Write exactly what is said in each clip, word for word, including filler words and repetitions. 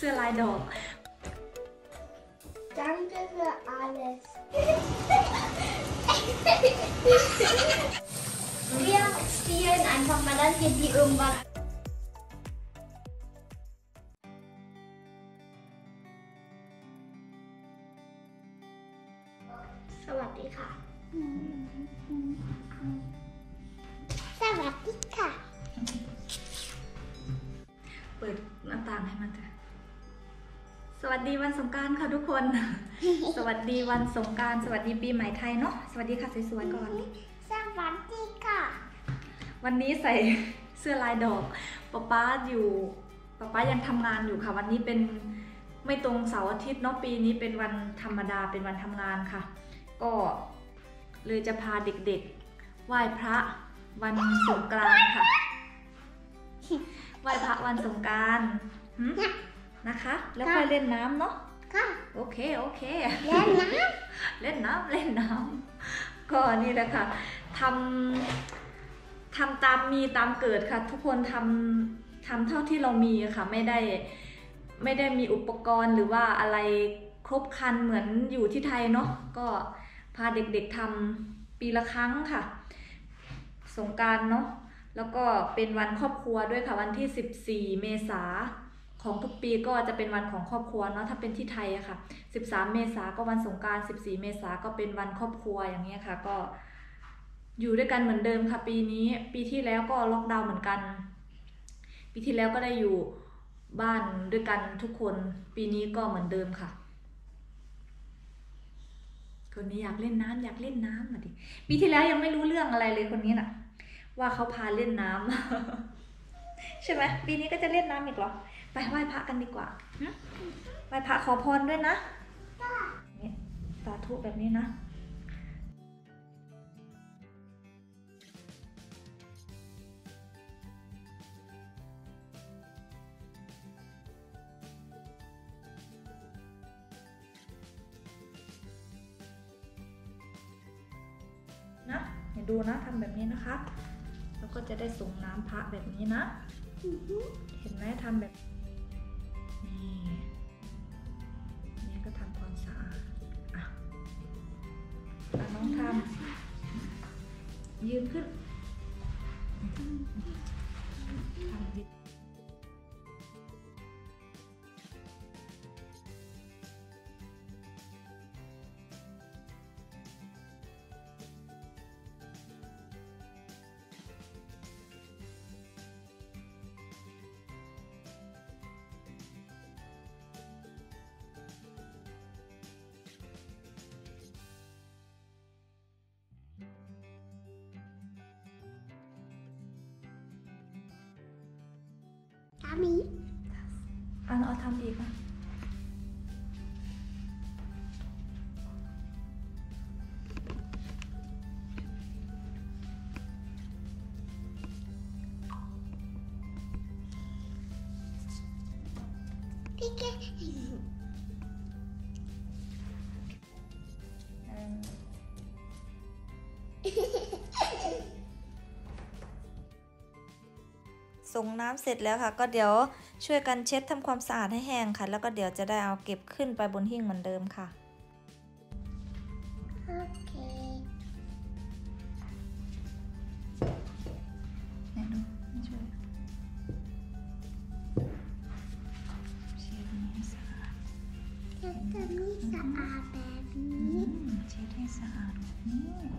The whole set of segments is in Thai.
สื้อลายดอก Danke für alles. Wir spielen einfach mal, dann geht die irgendwann. สวัสดีค่ะสวัสดีค่ะเปิดหน้าต่างให้มันเถอะสวัสดีวันสงกรานต์ค่ะทุกคน สวัสดีวันสงกรานต์สวัสดีปีใหม่ไทยเนาะสวัสดีค่ะสวยๆก่อนสวัสดีค่ะวันนี้ใส่เสื้อลายดอกป๊าป๊าอยู่ป๊าป๊ายังทำงานอยู่ค่ะวันนี้เป็นไม่ตรงเสาร์อาทิตย์เนาะปีนี้เป็นวันธรรมดาเป็นวันทำงานค่ะก็เลยจะพาเด็กๆไหว้พระวันสงกรานต์ค่ะไหว้พระวันสงกรานต์นะคะแล้วค่อยเล่นน้ำเนาะค่ะโอเคโอเคเล่นน้ำเล่นน้ำเล่นน้ำก็นี่แหละค่ะทำทำตามมีตามเกิดค่ะทุกคนทำทำเท่าที่เรามีค่ะไม่ได้ไม่ได้มีอุปกรณ์หรือว่าอะไรครบครันเหมือนอยู่ที่ไทยเนาะก็พาเด็กๆทำปีละครั้งค่ะสงกรานต์เนาะแล้วก็เป็นวันครอบครัวด้วยค่ะวันที่สิบสี่เมษาของทุกปีก็จะเป็นวันของครอบครัวเนาะถ้าเป็นที่ไทยอะค่ะสิบสามเมษาก็วันสงกรานต์สิบสี่เมษาก็เป็นวันครอบครัวอย่างเงี้ยค่ะก็อยู่ด้วยกันเหมือนเดิมค่ะปีนี้ปีที่แล้วก็ล็อกดาวน์เหมือนกันปีที่แล้วก็ได้อยู่บ้านด้วยกันทุกคนปีนี้ก็เหมือนเดิมค่ะคนนี้อยากเล่นน้ำอยากเล่นน้ำมาดิปีที่แล้วยังไม่รู้เรื่องอะไรเลยคนนี้น่ะว่าเขาพาเล่นน้ำ ใช่ไหมปีนี้ก็จะเล่นน้ำอีกเหรอไปไหว้พระกันดีกว่าไหว้พระขอพรด้วยนะนี่สาธุแบบนี้นะนะอย่าดูนะทำแบบนี้นะคะแล้วก็จะได้ส่งน้ำพระแบบนี้นะเห็นไหมทำแบบนี่นี่ก็ทำความสะอาดอ่ะน้องทำยืนขึ้นทำดิทำอีกเอาเอาทำอีกนะพี่แกส่งน้ำเสร็จแล้วค่ะก็เดี๋ยวช่วยกันเช็ดทำความสะอาดให้แห้งค่ะแล้วก็เดี๋ยวจะได้เอาเก็บขึ้นไปบนหิ้งเหมือนเดิมค่ะโอเคไหนดูไม่ช่วยเช็ดนี้สะอาดเช็ดตัวนี้สะอาดแบบนี้เช็ดให้สะอาดนี่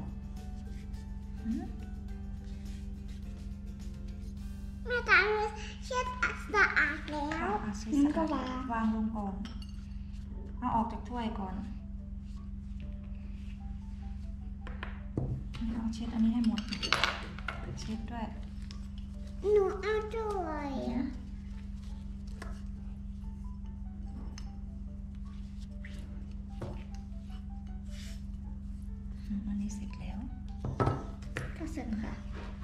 แม่ทำเช็ดสะอาดแล้วนี่ก็วางวางลงก่อนเอาออกจากถ้วยก่อนเอาเช็ดอันนี้ให้หมดเช็ดด้วยหนูเอาด้วยอันนี้เสร็จแล้วก็เสร็จค่ะ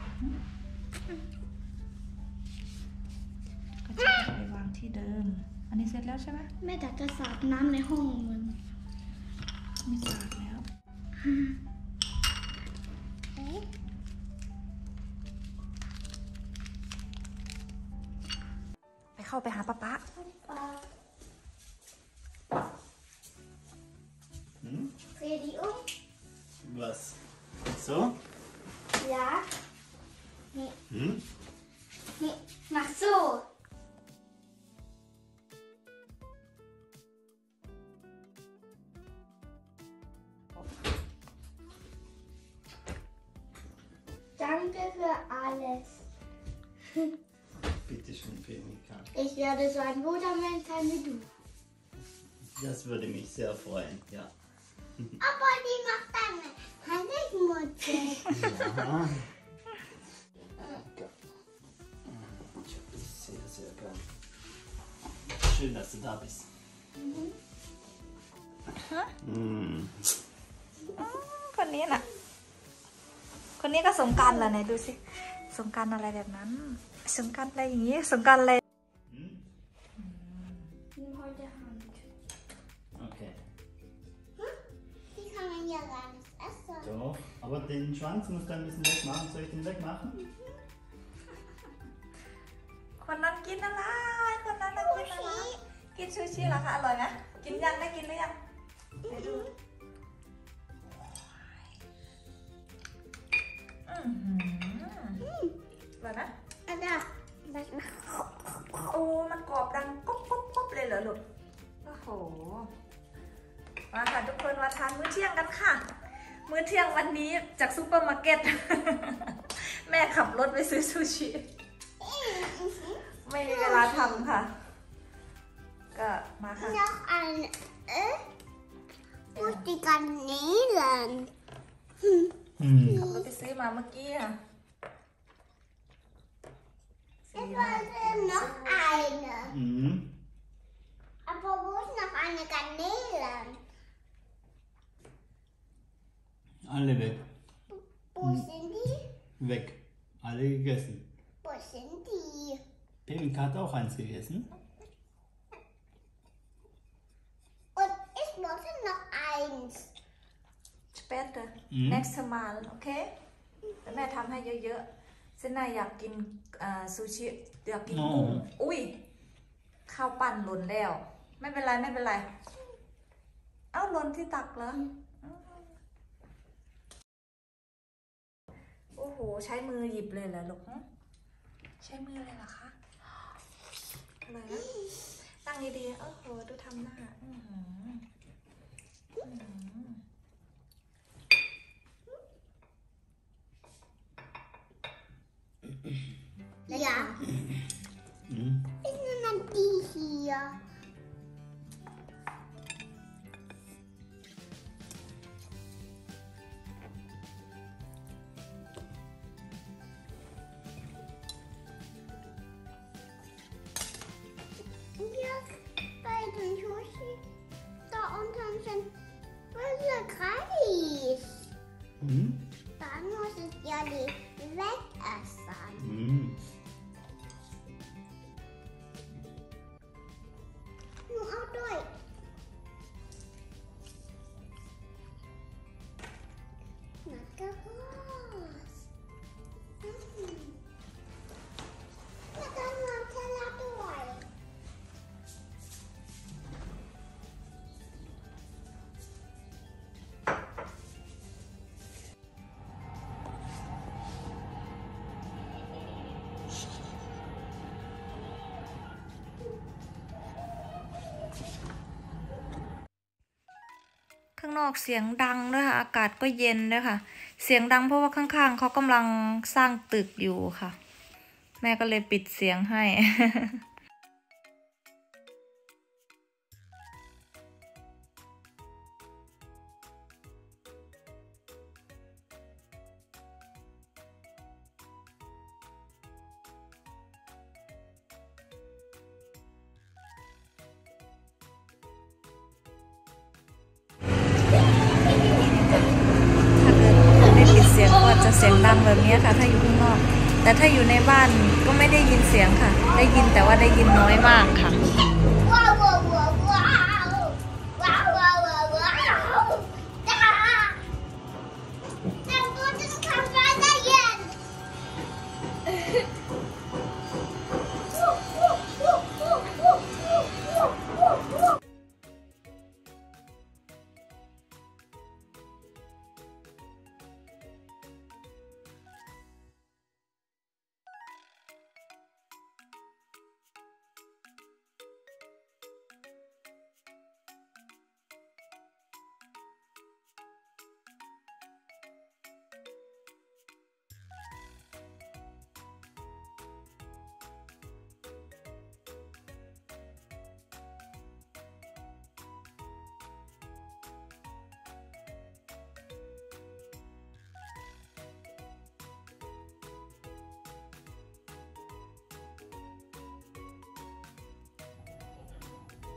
ก็จะไปวางที่เดิมอันนี้เสร็จแล้วใช่ไหมแม่แต่จะสาดน้ำในห้องมันไม่สาดแล้วไปเข้าไปหาป๊าป๊า Danke für alles. Bitte schön, Femika. Ich werde so ein guter Mensch sein wie du. Das würde mich sehr freuen, ja. Aber die macht deine Hand schmutzig. Ja. Ich habe das sehr, sehr gern. Schön, dass du da bist. Mhm. Mm. คนนี้น่ะคนนี้ก็สงกรานต์แหละไหนดูสิสงกรานต์อะไรแบบนั้นสงกรานต์อะไรอย่างงี้สงกรานต์อะไร Hm? Nimm heute Hand. Okay. Die kann man ja gar nicht essen. Doch, aber den Schwanz musst du ein bisschen wegmachen. Soll ich den wegmachen? คนนั้นกินอะไรคนนั้นน่ะกินอะไรกินซูชิเหรอคะอร่อยไหมกินยังได้กินหรือยังไปดูอือหืออร่อยไหม Ada. Das macht. โอ้มันกรอบดังก๊อบก๊อบก๊อบเลยเหรอลูกโอ้โหมาค่ะทุกคนมาทานมื้อเที่ยงกันค่ะมื้อเที่ยงวันนี้จากซูเปอร์มาร์เก็ต แม่ขับรถไปซื้อซูชิ ไม่มีเวลาทำค่ะ ก็มาค่ะ Noch ein äh? Muss die Garnelen. Hm. Hm. ขับรถไปซื้อมาเมื่อกี้ค่ะ Ich wollte noch eine. Mhm. Aber wo ist noch eine Garnele? Alle weg. Wo sind die? Weg. Alle gegessen. Wo sind die? Femika hat auch eins gegessen. Und ich wollte noch eins. später อืม next time โอเคแต่แม่ทำให้เยอะๆเซน่าอยากกินซูชิอยากกินกุ้งอุ้ยข้าวปั้นหล่นแล้ว ไม่เป็นไรไม่เป็นไรเอ้าหล่นที่ตักเหรอโอ้โหใช้มือหยิบเลยเหรอลูกใช้มือเลยเหรอคะอะไรนะตั้งดีๆโอ้โหดูทำหน้าอื้อหืออื้อหือ Ja. Mhm. Ich nehme die hier. Hier bei den Sushi, da unten sind böse Kreis. Mhm. Dann muss ich ja die wegessen. Mhm. Nur auch durch. Na, groß. Mhm. Na, dann mal Teller durch. ข้างนอกเสียงดังด้วยค่ะอากาศก็เย็นด้วยค่ะเสียงดังเพราะว่าข้างๆเขากำลังสร้างตึกอยู่ค่ะ แม่ก็เลยปิดเสียงให้ ถ้าเกิดไม่ปิดเสียงก็จะเสียงดังแบบนี้ค่ะถ้าอยู่ข้างนอกแต่ถ้าอยู่ในบ้านก็ไม่ได้ยินเสียงค่ะได้ยินแต่ว่าได้ยินน้อยมากค่ะว้าวว้าวว้าวว้าวว้าวว้าวว้าวว้าวจ้าแต่ตัวจะทำอะไรได้ยัน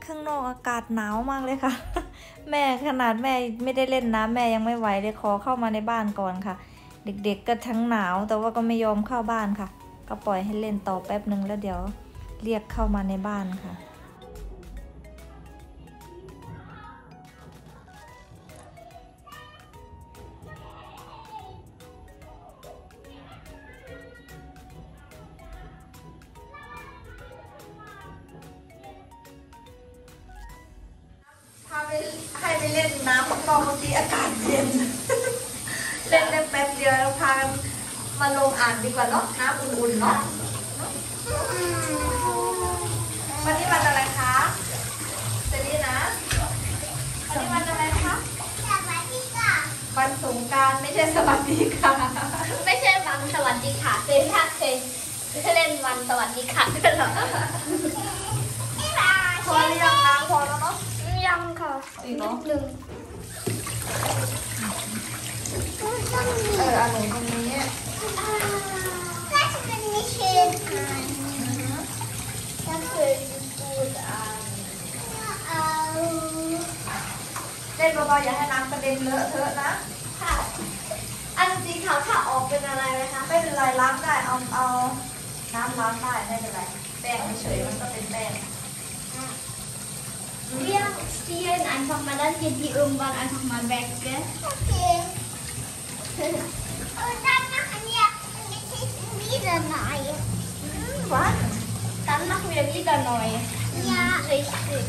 ข้างนอกอากาศหนาวมากเลยค่ะ แม่ขนาดแม่ไม่ได้เล่นน้ำแม่ยังไม่ไหวเลยขอเข้ามาในบ้านก่อนค่ะ เด็กๆก็ทั้งหนาวแต่ว่าก็ไม่ยอมเข้าบ้านค่ะ ก็ปล่อยให้เล่นต่อแป๊บนึงแล้วเดี๋ยวเรียกเข้ามาในบ้านค่ะพาไปให้ไปเล่นน้ำกองเมื่อกี้อากาศเย็น เล่นได้แป๊บเดียวแล้วพากันมาลงอ่างดีกว่าเนาะน้ำอุ่นๆเนาะวันนี้วันอะไรคะเจนี่นะวันนี้วันอะไรคะสวัสดีค่ะวันสงกรานต์ไม่ใช่สวัสดีค่ะไม่ใช่วันสวัสดีค่ะเป็นถ้าเคยเคยเล่นวันสวัสดีค่ะด้วยเหรอพอหรือยังน้ำพอแล้วเนาะยังค่ะอีกเนาะหนึ่งเอออันหนึ่งตรงนี้ก็จะเป็นมิชลินอันก็คือกูดอันเอาเล่นเบาๆอย่าให้น้ำกระเด็นเลอะเทอะนะค่ะอันสีขาวถ้าออกเป็นอะไรไหมคะไม่เป็นไรล้างได้เอาเอาน้ำล้างได้ไม่เป็นไรแป้งเฉยมันก็เป็นแป้ง Wir spielen einfach mal, dann geht die irgendwann einfach mal weg, gell? Okay. Und dann machen wir wieder neu. Hm, was? Dann machen wir wieder neu. Ja, richtig.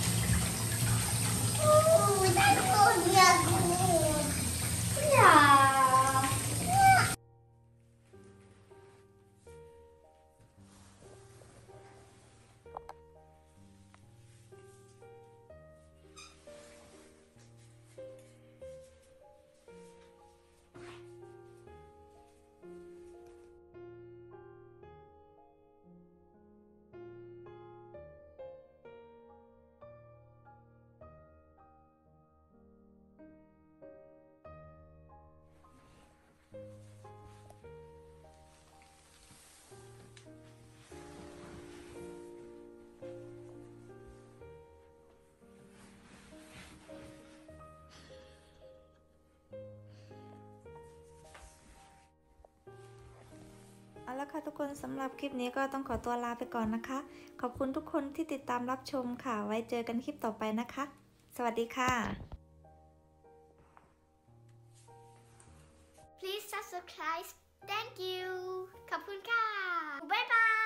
Oh, das tut mir gut. Ja. เอาละค่ะทุกคนสำหรับคลิปนี้ก็ต้องขอตัวลาไปก่อนนะคะขอบคุณทุกคนที่ติดตามรับชมค่ะไว้เจอกันคลิปต่อไปนะคะสวัสดีค่ะ Please subscribe. Thank you. ขอบคุณค่ะบ๊ายบาย